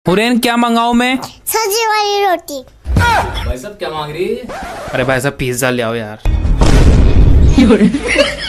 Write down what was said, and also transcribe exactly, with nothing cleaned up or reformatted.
हुरैन क्या मंगाऊं मैं? सब्जी वाली रोटी। भाई साहब क्या मांग रही है? अरे भाई साहब पिज्जा ले आओ यार।